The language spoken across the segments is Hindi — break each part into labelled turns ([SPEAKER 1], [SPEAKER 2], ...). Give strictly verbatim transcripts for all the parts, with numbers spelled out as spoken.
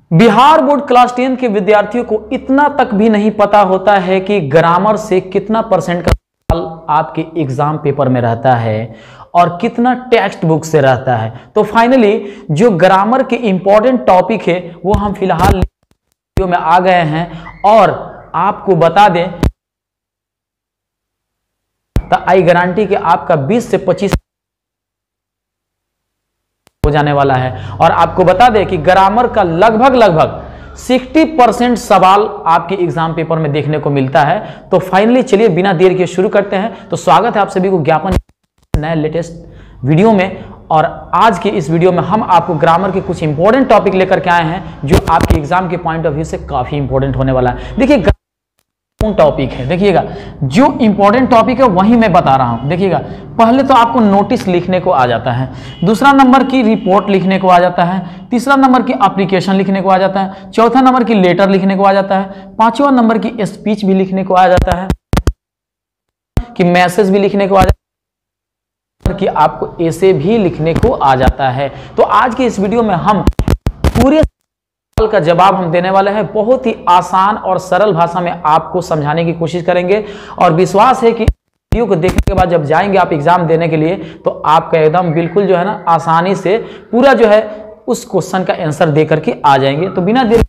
[SPEAKER 1] बिहार बोर्ड क्लास टेन के विद्यार्थियों को इतना तक भी नहीं पता होता है कि ग्रामर से कितना परसेंट का सवाल आपके एग्जाम पेपर में रहता है और कितना टेक्स्ट बुक से रहता है। तो फाइनली जो ग्रामर के इंपॉर्टेंट टॉपिक है वो हम फिलहाल वीडियो में आ गए हैं और आपको बता दें तो आई गारंटी कि आपका बीस से पच्चीस हो जाने वाला है। और आपको बता दें कि ग्रामर का लगभग लगभग साठ परसेंट सवाल आपके एग्जाम पेपर में देखने को मिलता है। तो फाइनली चलिए बिना देर के शुरू करते हैं। तो स्वागत है आप सभी को ज्ञापन नए लेटेस्ट वीडियो में। और आज के इस वीडियो में हम आपको ग्रामर के कुछ इंपॉर्टेंट टॉपिक लेकर के आए हैं जो आपके एग्जाम के पॉइंट ऑफ व्यू से काफी इंपॉर्टेंट होने वाला है। देखिए टॉपिक है, देखिएगा जो इंपॉर्टेंट टॉपिक है वही मैं बता रहा हूं। देखिएगा पहले तो आपको नोटिस लिखने को आ जाता है, दूसरा नंबर की रिपोर्ट लिखने को आ जाता है, तीसरा नंबर की एप्लीकेशन लिखने को आ जाता है, चौथा नंबर की लेटर लिखने को आ जाता है, पांचवा नंबर की स्पीच भी लिखने को आ जाता है, कि मैसेज भी लिखने को आ जाता है, कि आपको ऐसे भी लिखने को आ जाता है। तो आज के इस वीडियो में हम पूरे का जवाब हम देने वाले हैं, बहुत ही आसान और सरल भाषा में आपको समझाने की कोशिश करेंगे। और विश्वास है कि वीडियो को देखने के बाद जब जाएंगे आप एग्जाम देने के लिए तो आपका एकदम बिल्कुल जो है ना आसानी से पूरा जो है उस क्वेश्चन का आंसर दे करके आ जाएंगे। तो बिना देर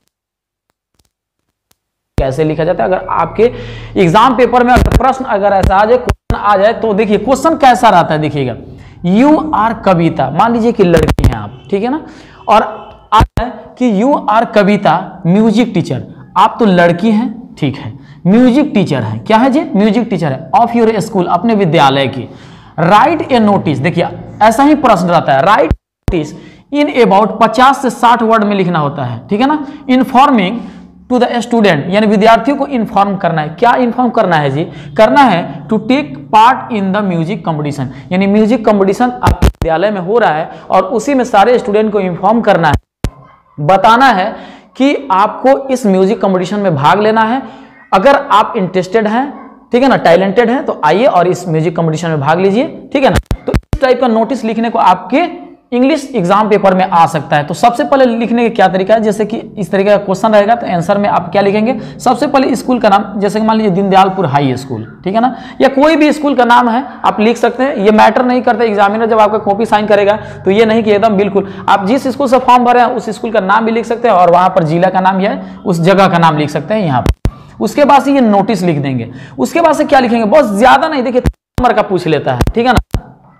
[SPEAKER 1] कैसे लिखा जाता है, अगर आपके एग्जाम पेपर में अगर प्रश्न अगर ऐसा आ जाए क्वेश्चन आ जाए तो देखिए क्वेश्चन कैसा रहता है। देखिएगा यू आर कविता, मान लीजिए कि लड़की हैं आप, ठीक है ना, और आता है कि you are Kavita music teacher, आप तो लड़की हैं, ठीक है, म्यूजिक टीचर है, क्या है जी, म्यूजिक टीचर है, ऑफ योर स्कूल, अपने विद्यालय की। राइट ए नोटिस, देखिए ऐसा ही प्रश्न रहता है, राइट नोटिस इन अबाउट पचास से साठ वर्ड में लिखना होता है, ठीक है ना, इन्फॉर्मिंग टू द स्टूडेंट, यानी विद्यार्थियों को इन्फॉर्म करना है। क्या इन्फॉर्म करना है जी, करना है to take part in the music competition, यानी म्यूजिक कंपटीशन आपके विद्यालय में हो रहा है और उसी में सारे स्टूडेंट को इन्फॉर्म करना है, बताना है कि आपको इस म्यूजिक कंपटीशन में भाग लेना है। अगर आप इंटरेस्टेड हैं, ठीक है ना, टैलेंटेड हैं, तो आइए और इस म्यूजिक कंपटीशन में भाग लीजिए, ठीक है ना। तो इस टाइप का नोटिस लिखने को आपके इंग्लिश एग्जाम पेपर में आ सकता है। तो सबसे पहले लिखने का क्या तरीका है, जैसे कि इस तरीके का क्वेश्चन रहेगा तो आंसर में आप क्या लिखेंगे, सबसे पहले स्कूल का नाम, जैसे कि मान लीजिए दीनदयालपुर हाई स्कूल, ठीक है ना, या कोई भी स्कूल का नाम है आप लिख सकते हैं। ये मैटर नहीं करता, एग्जामिनर जब आपका कॉपी साइन करेगा तो ये नहीं कि एकदम बिल्कुल आप जिस स्कूल से फॉर्म भरे हैं उस स्कूल का नाम भी लिख सकते हैं और वहां पर जिला का नाम या उस जगह का नाम लिख सकते हैं यहाँ पर। उसके बाद से ये नोटिस लिख देंगे। उसके बाद से क्या लिखेंगे, बहुत ज्यादा नहीं, देखिए नंबर का पूछ लेता है, ठीक है ना।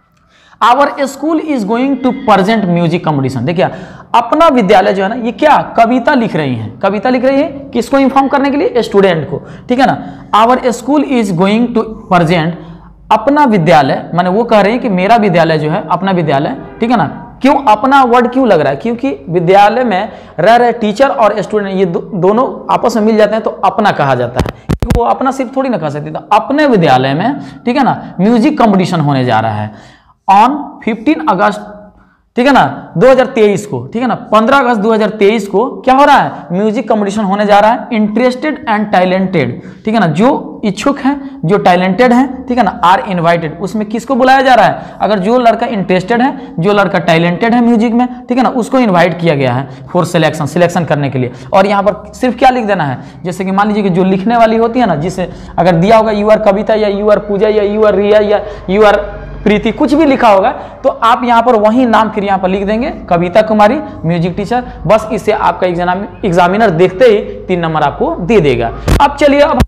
[SPEAKER 1] Our school is going to present music competition, देखिए अपना विद्यालय जो है ना ये क्या कविता लिख रही है, कविता लिख रही है किसको इन्फॉर्म करने के लिए, स्टूडेंट को, ठीक है ना। Our school is going to present, अपना विद्यालय माने वो कह रहे हैं कि मेरा विद्यालय जो है, अपना विद्यालय, ठीक है ना। क्यों अपना वर्ड क्यों लग रहा है, क्योंकि विद्यालय में रह रहे टीचर और स्टूडेंट ये दो, दोनों आपस में मिल जाते हैं तो अपना कहा जाता है, क्योंकि वो अपना सिर्फ थोड़ी ना कह सकते। तो अपने विद्यालय में, ठीक है ना, म्यूजिक कंपटीशन होने जा रहा है ऑन पंद्रह अगस्त, ठीक है ना, दो हज़ार तेईस को, ठीक है ना, पंद्रह अगस्त दो हज़ार तेईस को क्या हो रहा है, म्यूजिक कंपटीशन होने जा रहा है। इंटरेस्टेड एंड टैलेंटेड, ठीक है ना, जो इच्छुक हैं, जो टैलेंटेड हैं, ठीक है ना, आर इनवाइटेड, उसमें किसको बुलाया जा रहा है, अगर जो लड़का इंटरेस्टेड है, जो लड़का टैलेंटेड है म्यूजिक में, ठीक है ना, उसको इन्वाइट किया गया है फॉर सिलेक्शन, सिलेक्शन करने के लिए। और यहाँ पर सिर्फ क्या लिख देना है, जैसे कि मान लीजिए कि जो लिखने वाली होती है ना, जिसे अगर दिया होगा यू आर कविता या यू आर पूजा या यू आर रिया या यू आर प्रीति, कुछ भी लिखा होगा तो आप यहाँ पर वही नाम फिर यहाँ पर लिख देंगे, कविता कुमारी म्यूजिक टीचर। बस इससे आपका एग्जामिनर देखते ही तीन नंबर आपको दे देगा। अब चलिए अब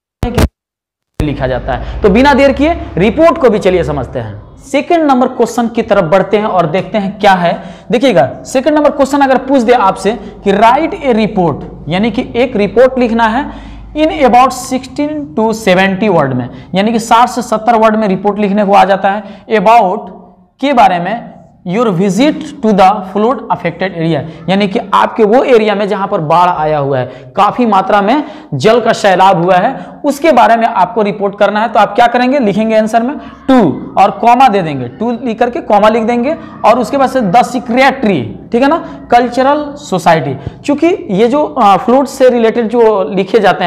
[SPEAKER 1] आपको लिखा जाता है, तो बिना देर किए रिपोर्ट को भी चलिए समझते हैं। सेकंड नंबर क्वेश्चन की तरफ बढ़ते हैं और देखते हैं क्या है। देखिएगा सेकंड नंबर क्वेश्चन अगर पूछ दे आपसे कि राइट ए रिपोर्ट, यानी कि एक रिपोर्ट लिखना है in about sixteen to seventy word में, यानी कि साठ से सत्तर वर्ड में रिपोर्ट लिखने को आ जाता है। अबाउट के बारे में, your visit to the flood affected area, यानी कि आपके वो एरिया में जहां पर बाढ़ आया हुआ है, काफी मात्रा में जल का सैलाब हुआ है, उसके बारे में आपको रिपोर्ट करना है। तो आप क्या करेंगे, लिखेंगे आंसर में टू और कॉमा दे देंगे, टू लिख करके कॉमा लिख देंगे और उसके बाद से द सेक्रेटरी, ठीक है ना, कल्चरल सोसाइटी। चूंकि ये जो फ्लड से रिलेटेड जो लिखे जाते हैं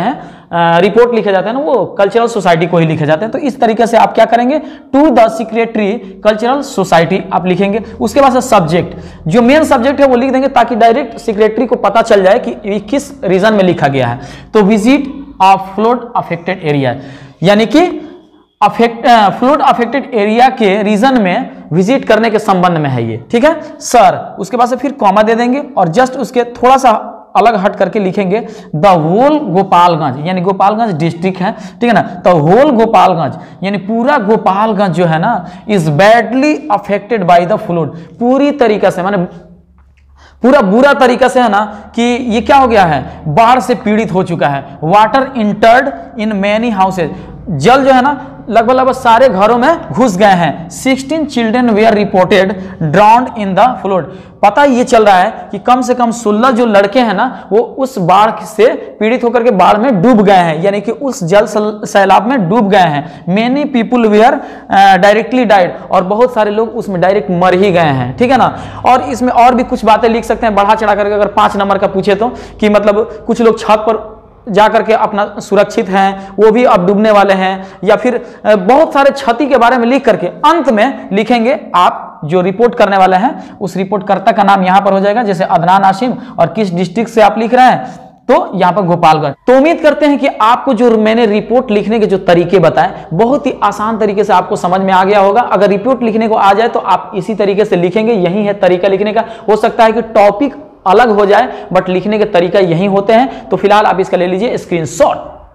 [SPEAKER 1] रिपोर्ट लिखे जाते हैं ना, वो कल्चरल सोसाइटी को ही लिखे जाते हैं। तो इस तरीके से आप क्या करेंगे, to the secretary cultural society आप लिखेंगे। उसके बाद से सब्जेक्ट, जो मेन सब्जेक्ट है वो लिख देंगे ताकि डायरेक्ट सेक्रेटरी को पता चल जाए कि ये किस रीजन में लिखा गया है। तो visit of flood affected area, यानी कि अफेक्ट फ्लड अफेक्टेड एरिया के रीजन में विजिट करने के संबंध में है ये, ठीक है सर। उसके बाद से फिर कॉमा दे देंगे और जस्ट उसके थोड़ा सा अलग हट करके लिखेंगे द होल गोपालगंज, यानी गोपालगंज डिस्ट्रिक्ट है, ठीक है ना। द होल गोपालगंज यानी पूरा गोपालगंज जो है ना is badly affected by the flood, पूरी तरीके से माने पूरा बुरा तरीका से है ना कि ये क्या हो गया है, बाढ़ से पीड़ित हो चुका है। Water entered in many houses, जल जो है ना लगभग लगभग सारे घरों में घुस गए हैं। Sixteen children were reported drowned in the flood, पता ये चल रहा है कि कम से कम सोलह जो लड़के हैं ना वो उस बाढ़ से पीड़ित होकर के बाढ़ में डूब गए हैं, यानी कि उस जल सैलाब में डूब गए हैं। Many people were directly died, और बहुत सारे लोग उसमें डायरेक्ट मर ही गए हैं, ठीक है ना। और इसमें और भी कुछ बातें लिख सकते हैं बढ़ा चढ़ा करके, अगर पांच नंबर का पूछे तो, कि मतलब कुछ लोग छत पर जा करके अपना सुरक्षित हैं, वो भी अब डूबने वाले हैं, या फिर बहुत सारे क्षति के बारे में लिख करके अंत में लिखेंगे आप जो रिपोर्ट करने वाले हैं उस रिपोर्ट कर्ता का नाम यहां पर हो जाएगा, जैसे अदनान आसिम, और किस डिस्ट्रिक्ट से आप लिख रहे हैं तो यहां पर गोपालगंज। तो उम्मीद करते हैं कि आपको जो मैंने रिपोर्ट लिखने के जो तरीके बताए बहुत ही आसान तरीके से आपको समझ में आ गया होगा। अगर रिपोर्ट लिखने को आ जाए तो आप इसी तरीके से लिखेंगे, यही है तरीका लिखने का। हो सकता है कि टॉपिक अलग हो जाए बट लिखने के तरीका यही होते हैं। तो फिलहाल आप इसका ले लीजिए screenshot.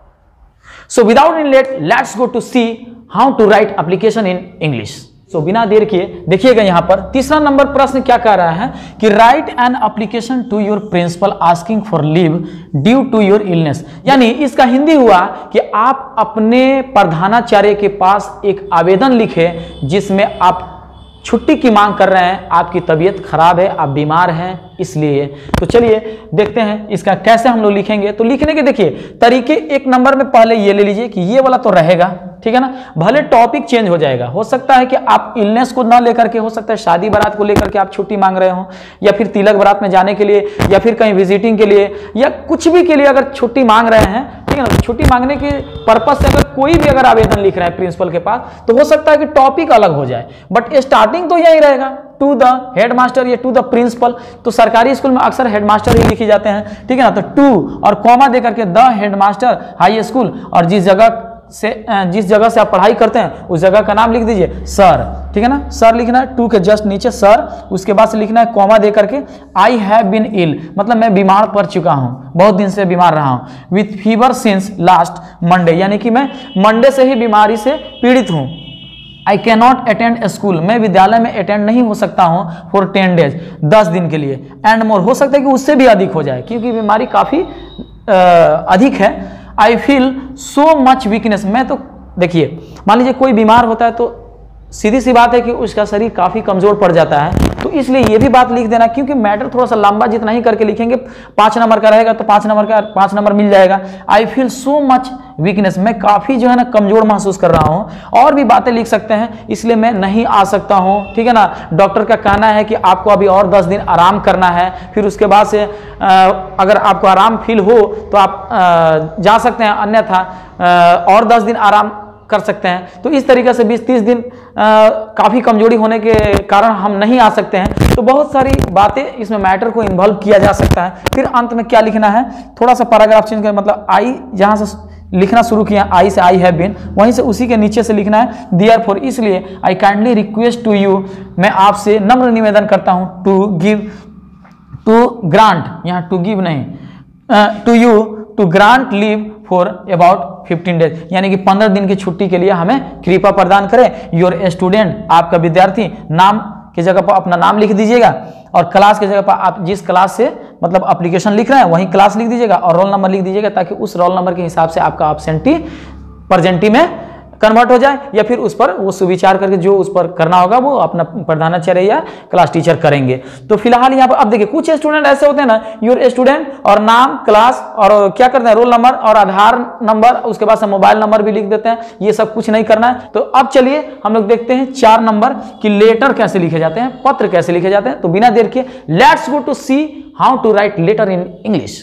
[SPEAKER 1] So without in late let's go to see how to write application in English. So बिना देर किए देखिएगा यहां पर तीसरा नंबर प्रश्न क्या कह रहा है कि write an application to your principal asking for leave due to your illness, यानी इसका हिंदी हुआ कि आप अपने प्रधानाचार्य के पास एक आवेदन लिखे जिसमें आप छुट्टी की मांग कर रहे हैं, आपकी तबीयत खराब है, आप बीमार हैं इसलिए। तो चलिए देखते हैं इसका कैसे हम लोग लिखेंगे। तो लिखने के देखिए तरीके, एक नंबर में पहले ये ले लीजिए कि ये वाला तो रहेगा, ठीक है ना, भले टॉपिक चेंज हो जाएगा। हो सकता है कि आप इलनेस को ना लेकर के, हो सकता है शादी बारात को लेकर के आप छुट्टी मांग रहे हो, या फिर तिलक बारात में जाने के लिए, या फिर कहीं विजिटिंग के लिए, या कुछ भी के लिए अगर छुट्टी मांग रहे हैं, ठीक है ना। छुट्टी मांगने के पर्पज से अगर कोई भी अगर आवेदन लिख रहा है प्रिंसिपल के पास तो हो सकता है कि टॉपिक अलग हो जाए, बट स्टार्टिंग तो यही रहेगा, टू द हेडमास्टर या टू द प्रिंसिपल। तो सरकारी स्कूल में अक्सर हेडमास्टर ही लिखी जाते हैं, ठीक है ना। तो टू और कॉमा दे करके द हेडमास्टर हाई स्कूल, और जिस जगह से जिस जगह से आप पढ़ाई करते हैं उस जगह का नाम लिख दीजिए सर, ठीक है ना। सर लिखना है, टू के जस्ट नीचे सर, उसके बाद से लिखना है कॉमा दे करके आई हैव बीन इल, मतलब मैं बीमार पड़ चुका हूं, बहुत दिन से बीमार रहा हूं। With fever since last Monday, यानी कि मैं मंडे से ही बीमारी से पीड़ित हूं। I can not attend school, मैं विद्यालय में अटेंड नहीं हो सकता हूं फॉर टेन डेज, दस दिन के लिए। एंड मोर, हो सकता है कि उससे भी अधिक हो जाए क्योंकि बीमारी काफी अधिक है। I feel so much weakness, मैं तो देखिए मान लीजिए कोई बीमार होता है तो सीधी सी बात है कि उसका शरीर काफी कमजोर पड़ जाता है, तो इसलिए ये भी बात लिख देना, क्योंकि मैटर थोड़ा सा लंबा जितना ही करके लिखेंगे, पांच नंबर का रहेगा तो पांच नंबर का पांच नंबर मिल जाएगा। I feel so much weakness, मैं काफी जो है ना कमजोर महसूस कर रहा हूं। और भी बातें लिख सकते हैं, इसलिए मैं नहीं आ सकता हूं, ठीक है ना। डॉक्टर का कहना है कि आपको अभी और दस दिन आराम करना है, फिर उसके बाद से अगर आपको आराम फील हो तो आप जा सकते हैं, अन्यथा और दस दिन आराम कर सकते हैं। तो इस तरीके से बीस तीस दिन काफ़ी कमजोरी होने के कारण हम नहीं आ सकते हैं। तो बहुत सारी बातें इसमें मैटर को इन्वॉल्व किया जा सकता है। फिर अंत में क्या लिखना है, थोड़ा सा पैराग्राफ चेंज करें, मतलब आई जहाँ से लिखना शुरू किया, आई से आई हैव बीन, वहीं से उसी के नीचे से लिखना है देयरफॉर, इसलिए I kindly request to you, मैं आपसे नम्र निवेदन करता हूँ, टू गिव टू ग्रांट, यहाँ टू गिव नहीं, to you to grant leave for about fifteen days, यानी कि पंद्रह दिन की छुट्टी के लिए हमें कृपा प्रदान करें। योर स्टूडेंट, आपका विद्यार्थी, नाम की जगह पर अपना नाम लिख दीजिएगा, और क्लास की जगह पर आप जिस क्लास से मतलब एप्लीकेशन लिख रहे हैं वहीं क्लास लिख दीजिएगा, और रोल नंबर लिख दीजिएगा, ताकि उस रोल नंबर के हिसाब से आपका एब्सेंटी प्रेजेंटी में कन्वर्ट हो जाए, या फिर उस पर वो सुविचार करके जो उस पर करना होगा वो अपना प्रधानाचार्य या क्लास टीचर करेंगे। तो फिलहाल यहाँ पर अब देखिए कुछ स्टूडेंट ऐसे होते हैं ना, योर स्टूडेंट और नाम, क्लास, और क्या करते हैं रोल नंबर और आधार नंबर, उसके बाद से मोबाइल नंबर भी लिख देते हैं। ये सब कुछ नहीं करना है। तो अब चलिए हम लोग देखते हैं चार नंबर कि लेटर कैसे लिखे जाते हैं, पत्र कैसे लिखे जाते हैं। तो बिना देर के let's go to see how to write letter in English.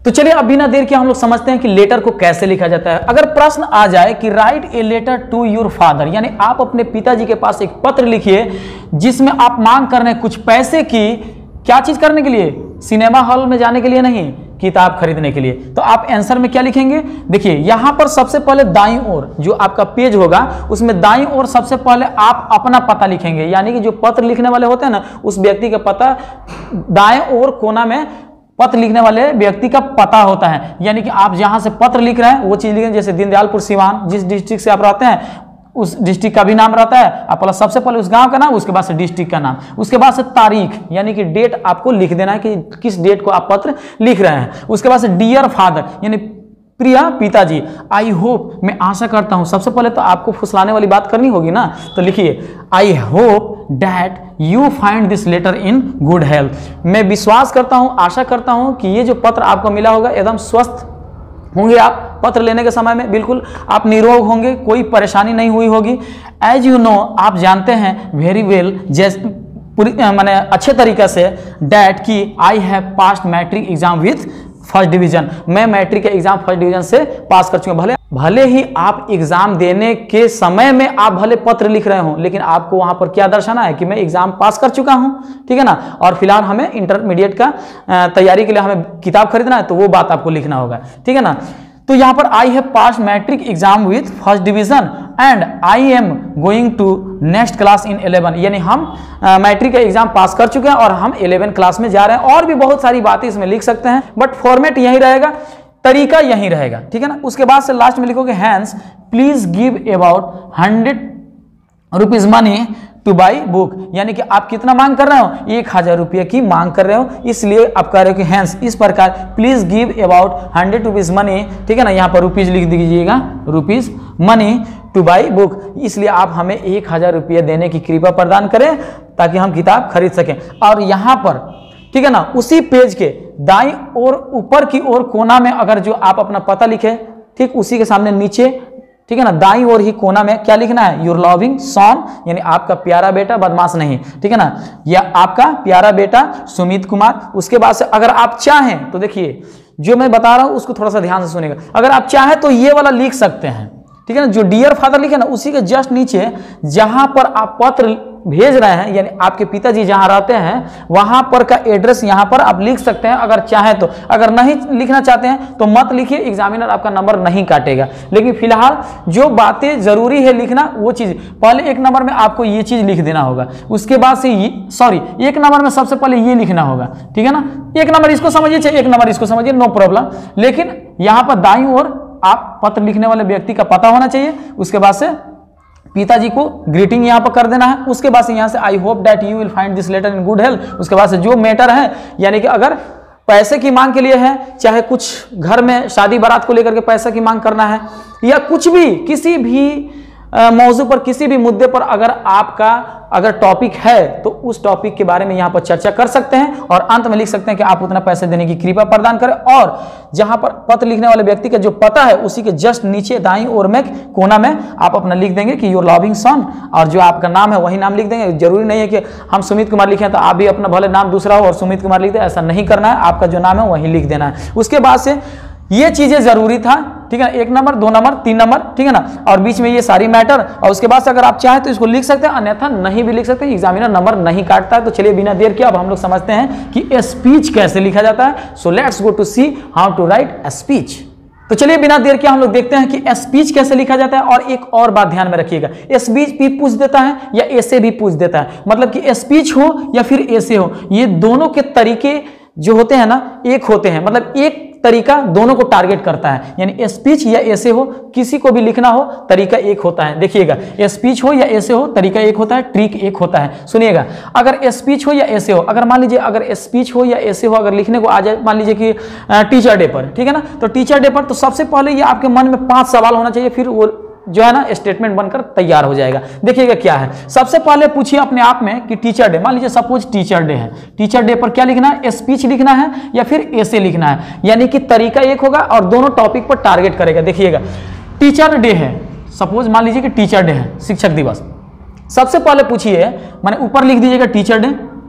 [SPEAKER 1] तो चलिए अब बिना देर के हम लोग समझते हैं कि लेटर को कैसे लिखा जाता है। अगर प्रश्न आ जाए कि write a letter to your father, यानी आप अपने पिताजी के पास एक पत्र लिखिए जिसमें आप मांग कर रहे हैं कुछ पैसे की, क्या चीज करने के लिए? सिनेमा हॉल में जाने के लिए नहीं, किताब खरीदने के लिए। तो आप आंसर में क्या लिखेंगे? देखिए यहां पर सबसे पहले दाईं ओर जो आपका पेज होगा उसमें दाईं ओर सबसे पहले आप अपना पता लिखेंगे, यानी कि जो पत्र लिखने वाले होते हैं ना उस व्यक्ति का पता दाएं ओर कोना में पत्र लिखने वाले व्यक्ति का पता होता है, यानी कि आप जहां से पत्र लिख रहे हैं वो चीज लिखें। जैसे दीनदयालपुर सिवान, जिस डिस्ट्रिक्ट से आप रहते हैं उस डिस्ट्रिक्ट का भी नाम रहता है, आप पहले सबसे पहले उस गांव का नाम, उसके बाद से डिस्ट्रिक्ट का नाम, उसके बाद से तारीख यानी कि डेट आपको लिख देना है कि किस डेट को आप पत्र लिख रहे हैं। उसके बाद से डियर फादर यानी प्रिय पिताजी, आई होप मैं आशा करता हूं। सबसे पहले तो आपको फुसलाने वाली बात करनी होगी ना, तो लिखिए I hope that you find this letter in good health. मैं विश्वास करता हूं, आशा करता हूं कि ये जो पत्र आपको मिला होगा एकदम स्वस्थ होंगे आप पत्र लेने के समय में, बिल्कुल आप निरोग होंगे, कोई परेशानी नहीं हुई होगी। एज यू नो, आप जानते हैं वेरी वेल, जैसे पूरी माने अच्छे तरीके से, डैट की I have passed matric exam with first division, मैं मैट्रिक के एग्जाम फर्स्ट डिवीजन से पास कर चुका हूं। भले भले ही आप एग्जाम देने के समय में आप भले पत्र लिख रहे हो, लेकिन आपको वहां पर क्या दर्शाना है कि मैं एग्जाम पास कर चुका हूं, ठीक है ना। और फिलहाल हमें इंटरमीडिएट का तैयारी के लिए हमें किताब खरीदना है, तो वो बात आपको लिखना होगा, ठीक है ना। तो यहां पर I have pass matric exam with first division and I am going to next class in eleven, यानी हम मैट्रिक का एग्जाम पास कर चुके हैं और हम इलेवन क्लास में जा रहे हैं। और भी बहुत सारी बातें इसमें लिख सकते हैं, बट फॉर्मेट यही रहेगा, तरीका यही रहेगा, ठीक है ना। उसके बाद से लास्ट में लिखोगे hence please give about hundred rupees money to buy book, यानी कि आप कितना मांग कर रहे हो? एक हजार रुपये की मांग कर रहे हो, इसलिए आप कह रहे हो कि हैंस इस प्रकार please give about hundred rupees money, ठीक है ना। यहाँ पर रुपीज लिख दीजिएगा, rupees money to buy book, इसलिए आप हमें एक हजार रुपये देने की कृपा प्रदान करें ताकि हम किताब खरीद सकें। और यहाँ पर, ठीक है ना, उसी पेज के दाईं और ऊपर की ओर कोना में अगर जो आप अपना पता लिखे, ठीक उसी के सामने नीचे, ठीक है ना, दाईं ओर ही कोना में क्या लिखना है? योर लविंग सन, यानी आपका प्यारा बेटा, बदमाश नहीं, ठीक है ना, या आपका प्यारा बेटा सुमित कुमार। उसके बाद से अगर आप चाहें तो देखिए जो मैं बता रहा हूं उसको थोड़ा सा ध्यान से सुनेगा। अगर आप चाहें तो ये वाला लिख सकते हैं, ठीक है ना, जो डियर फादर लिखे ना उसी के जस्ट नीचे जहां पर आप पत्र भेज रहे हैं, यानी आपके पिताजी जहां रहते हैं वहां पर का एड्रेस यहां पर आप लिख सकते हैं अगर चाहें तो। अगर नहीं लिखना चाहते हैं तो मत लिखिए, एग्जामिनर आपका नंबर नहीं काटेगा। लेकिन फिलहाल जो बातें जरूरी है लिखना वो चीज, पहले एक नंबर में आपको ये चीज लिख देना होगा, उसके बाद से सॉरी एक नंबर में सबसे पहले ये लिखना होगा, ठीक है ना। एक नंबर इसको समझिए, चाहे एक नंबर इसको समझिए, नो प्रॉब्लम। लेकिन यहां पर दाईं ओर आप पत्र लिखने वाले व्यक्ति का पता होना चाहिए, उसके बाद से पिताजी को ग्रीटिंग यहां पर कर देना है। उसके बाद से यहां से I hope that you will find this letter in good health. उसके बाद से जो मैटर है, यानी कि अगर पैसे की मांग के लिए है, चाहे कुछ घर में शादी बारात को लेकर के पैसे की मांग करना है, या कुछ भी किसी भी मौजू पर, किसी भी मुद्दे पर अगर आपका अगर टॉपिक है तो उस टॉपिक के बारे में यहां पर चर्चा कर सकते हैं और अंत में लिख सकते हैं कि आप उतना पैसे देने की कृपा प्रदान करें। और जहां पर पत्र लिखने वाले व्यक्ति का जो पता है उसी के जस्ट नीचे दाईं ओर में कोना में आप अपना लिख देंगे कि योर लविंग सन, और जो आपका नाम है वही नाम लिख देंगे। जरूरी नहीं है कि हम सुमित कुमार लिखें तो आप भी अपना भले नाम दूसरा हो और सुमित कुमार लिख दें, ऐसा नहीं करना है, आपका जो नाम है वही लिख देना है। उसके बाद से ये चीजें जरूरी था, ठीक है ना, एक नंबर, दो नंबर, तीन नंबर, ठीक है ना, और बीच में ये सारी मैटर। और उसके बाद से अगर आप चाहें तो इसको लिख सकते हैं, अन्यथा नहीं भी लिख सकते हैं, एग्जामिनर नंबर नहीं काटता है। तो चलिए बिना देर के अब हम लोग समझते हैं कि स्पीच कैसे लिखा जाता है। So let's go to see how to write a speech. तो चलिए बिना देर के हम लोग देखते हैं कि स्पीच कैसे लिखा जाता है। और एक और बात ध्यान में रखिएगा, स्पीच भी पूछ देता है या ऐसे भी पूछ देता है, मतलब कि स्पीच हो या फिर ऐसे हो, ये दोनों के तरीके जो होते हैं ना एक होते हैं, मतलब एक तरीका दोनों को टारगेट करता है। यानी स्पीच या ऐसे हो, किसी को भी लिखना हो तरीका एक होता है। देखिएगा, स्पीच हो या ऐसे हो तरीका एक होता है, ट्रिक एक होता है। सुनिएगा, अगर स्पीच हो या ऐसे हो, अगर मान लीजिए अगर स्पीच हो या ऐसे हो अगर लिखने को आ जाए, मान लीजिए कि टीचर डे पर, ठीक है ना, तो टीचर डे पर तो सबसे पहले ये आपके मन में पांच सवाल होना चाहिए, फिर वो जो है ना स्टेटमेंट बनकर तैयार हो जाएगा। देखिएगा क्या है, सबसे पहले पूछिए अपने आप में कि टीचर डे, मान लीजिए सपोज टीचर डे है, टीचर डे पर क्या लिखना है? स्पीच लिखना है या फिर ऐसे लिखना है, यानी कि तरीका एक होगा और दोनों टॉपिक पर टारगेट करेगा। देखिएगा, टीचर डे है, सपोज मान लीजिए कि टीचर डे है, शिक्षक दिवस। सबसे पहले पूछिए, माने ऊपर लिख दीजिएगा टीचर डे,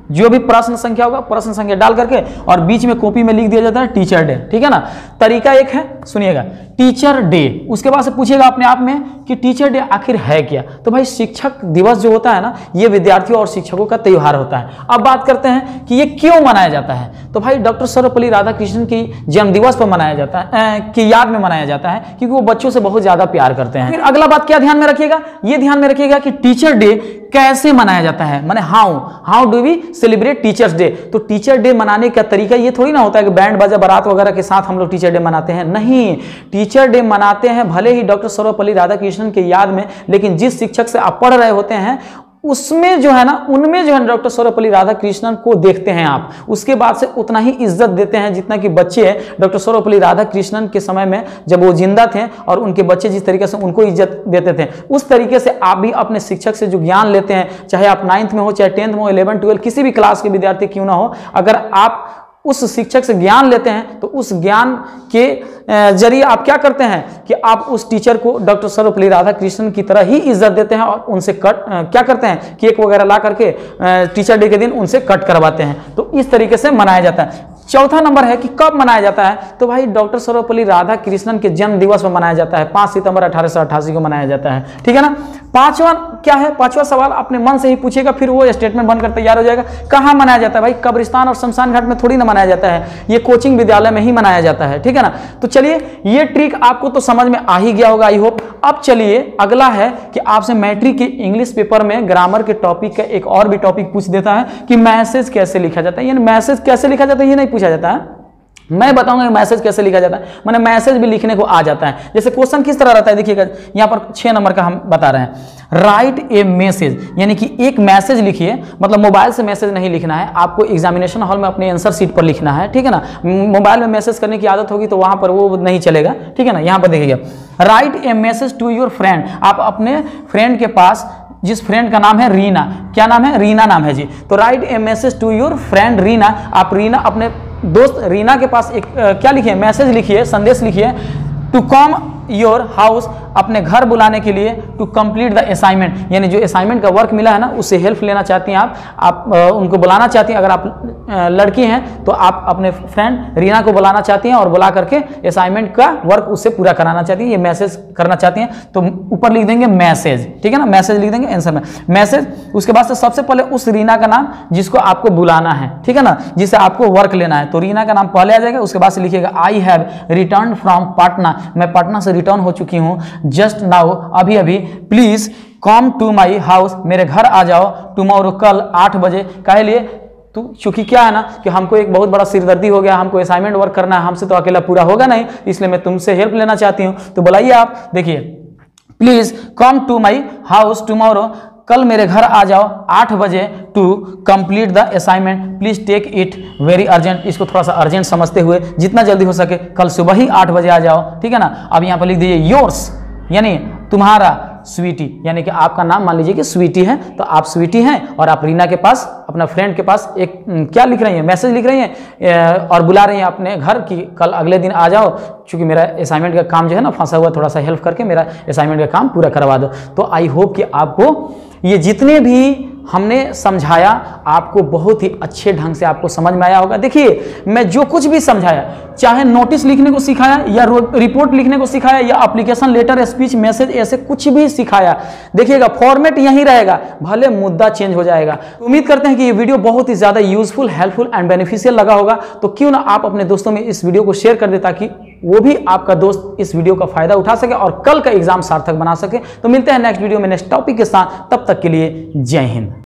[SPEAKER 1] जो भी प्रश्न संख्या होगा प्रश्न संख्या डाल करके और बीच में कॉपी में लिख दिया जाता है टीचर डे, ठीक है ना। तरीका एक है, सुनिएगा, टीचर डे, उसके बाद से पूछेगा अपने आप में कि टीचर डे आखिर है क्या। तो भाई शिक्षक दिवस जो होता है ना, ये विद्यार्थियों और शिक्षकों का त्योहार होता है। अब बात करते हैं कि ये क्यों मनाया जाता है। तो भाई डॉक्टर सर्वपल्ली राधाकृष्णन की जन्म दिवस पर मनाया जाता है, की याद में मनाया जाता है, क्योंकि वो बच्चों से बहुत ज्यादा प्यार करते हैं। फिर अगला बात क्या ध्यान में रखिएगा, ये ध्यान में रखिएगा कि टीचर डे कैसे मनाया जाता है, माने how how do we celebrate teachers day. तो टीचर डे मनाने का तरीका ये थोड़ी ना होता है कि बैंड बाजा बारात वगैरह के साथ हम लोग टीचर डे मनाते हैं, नहीं। टीचर डे मनाते हैं भले ही डॉक्टर सर्वपल्ली राधाकृष्णन के याद में, लेकिन जिस शिक्षक से आप पढ़ रहे होते हैं उसमें जो है ना, उनमें जो है डॉक्टर सर्वपल्ली राधाकृष्णन को देखते हैं आप, उसके बाद से उतना ही इज्जत देते हैं जितना कि बच्चे डॉक्टर सर्वपल्ली राधाकृष्णन के समय में जब वो जिंदा थे और उनके बच्चे जिस तरीके से उनको इज्जत देते थे, उस तरीके से आप भी अपने शिक्षक से जो ज्ञान लेते हैं, चाहे आप नाइन्थ में हो, चाहे टेंथ में हो, इलेवन ट्वेल्व किसी भी क्लास के विद्यार्थी क्यों ना हो, अगर आप उस शिक्षक से ज्ञान लेते हैं तो उस ज्ञान के जरिए आप क्या करते हैं कि आप उस टीचर को डॉक्टर सर्वपल्ली राधाकृष्णन की तरह ही इज्जत देते हैं और उनसे कट क्या करते हैं, केक वगैरह ला करके टीचर डे के दिन उनसे कट करवाते हैं। तो इस तरीके से मनाया जाता है। चौथा नंबर है कि कब मनाया जाता है। तो भाई डॉक्टर सर्वपल्ली राधाकृष्णन के जन्म दिवस पर मनाया जाता है, पाँच सितंबर अठारह सौ अट्ठासी को मनाया जाता है, ठीक है ना। पांचवा क्या है, पांचवा सवाल अपने मन से ही पूछेगा, फिर वो स्टेटमेंट बनकर तैयार हो जाएगा। कहाँ मनाया जाता है भाई, कब्रिस्तान और शमशान घाट में थोड़ी ना मनाया जाता है, ये कोचिंग विद्यालय में ही मनाया जाता है, ठीक है ना। तो चलिए ये ट्रिक आपको तो समझ में आ ही गया होगा, आई होप। अब चलिए अगला है कि आपसे मैट्रिक के इंग्लिश पेपर में ग्रामर के टॉपिक का एक और भी टॉपिक पूछ देता है कि मैसेज कैसे लिखा जाता है। यानी मैसेज कैसे लिखा जाता है ये नहीं पूछा जाता है, मैं बताऊंगा मैसेज कैसे लिखा जाता है। मैंने मैसेज भी लिखने को आ जाता है। जैसे क्वेश्चन किस तरह रहता है, देखिएगा यहाँ पर छह नंबर का हम बता रहे हैं। राइट ए मैसेज, यानी कि एक मैसेज लिखिए, मतलब मोबाइल से मैसेज नहीं लिखना है, आपको एग्जामिनेशन हॉल में अपने आंसर शीट पर लिखना है, ठीक है ना। मोबाइल में मैसेज करने की आदत होगी तो वहां पर वो नहीं चलेगा, ठीक है ना। यहाँ पर देखिएगा, write a message to your friend, आप अपने फ्रेंड के पास, जिस फ्रेंड का नाम है रीना, क्या नाम है, रीना नाम है जी। तो write a message to your friend Reena, आप रीना अपने दोस्त रीना के पास एक आ, क्या लिखिए, मैसेज लिखिए, संदेश लिखिए, टू कम योर हाउस, अपने घर बुलाने के लिए, टू कंप्लीट द असाइनमेंट, यानी जो असाइनमेंट का वर्क मिला है ना उससे हेल्प लेना चाहती हैं आप आप आ, उनको बुलाना चाहती हैं। अगर आप आ, लड़की हैं तो आप अपने फ्रेंड रीना को बुलाना चाहती हैं और बुला करके असाइनमेंट का वर्क उससे पूरा कराना चाहती हैं, ये मैसेज करना चाहती हैं। तो ऊपर लिख देंगे मैसेज, ठीक है ना, मैसेज लिख देंगे आंसर में मैसेज। उसके बाद से सबसे पहले उस रीना का नाम जिसको आपको बुलाना है, ठीक है ना, जिसे आपको वर्क लेना है, तो रीना का नाम पहले आ जाएगा। उसके बाद से लिखिएगा, I have return from Patna, मैं पटना से रिटर्न हो चुकी हूँ, जस्ट नाउ, अभी अभी, please come to my house, मेरे घर आ जाओ, टुमारो, कल आठ बजे। कहे लिए तो चूंकि क्या है ना कि हमको एक बहुत बड़ा सिरदर्दी हो गया, हमको असाइनमेंट वर्क करना है, हमसे तो अकेला पूरा होगा नहीं, इसलिए मैं तुमसे हेल्प लेना चाहती हूँ। तो बुलाइए आप, देखिए, please come to my house tomorrow, कल मेरे घर आ जाओ आठ बजे, to complete the assignment, please take it very urgent, इसको थोड़ा सा अर्जेंट समझते हुए जितना जल्दी हो सके कल सुबह ही आठ बजे आ जाओ, ठीक है ना। अब यहाँ पर लिख दीजिए योर्स, यानी तुम्हारा, स्वीटी, यानी कि आपका नाम मान लीजिए कि स्वीटी है, तो आप स्वीटी हैं और आप रीना के पास, अपना फ्रेंड के पास एक क्या लिख रही हैं, मैसेज लिख रही हैं और बुला रही हैं अपने घर की कल अगले दिन आ जाओ, क्योंकि मेरा असाइनमेंट का काम जो है ना फंसा हुआ, थोड़ा सा हेल्प करके मेरा असाइनमेंट का काम पूरा करवा दो। तो आई होप कि आपको ये जितने भी हमने समझाया आपको बहुत ही अच्छे ढंग से आपको समझ में आया होगा। देखिए मैं जो कुछ भी समझाया, चाहे नोटिस लिखने को सिखाया या रिपोर्ट लिखने को सिखाया या एप्लीकेशन, लेटर, स्पीच, मैसेज, ऐसे कुछ भी सिखाया, देखिएगा फॉर्मेट यही रहेगा, भले मुद्दा चेंज हो जाएगा। उम्मीद करते हैं कि ये वीडियो बहुत ही ज्यादा यूजफुल, हेल्पफुल एंड बेनिफिशियल लगा होगा। तो क्यों ना आप अपने दोस्तों में इस वीडियो को शेयर कर दे ताकि वो भी आपका दोस्त इस वीडियो का फायदा उठा सके और कल का एग्जाम सार्थक बना सके। तो मिलते हैं नेक्स्ट वीडियो में नेक्स्ट टॉपिक के साथ, तब तक के लिए जय हिंद।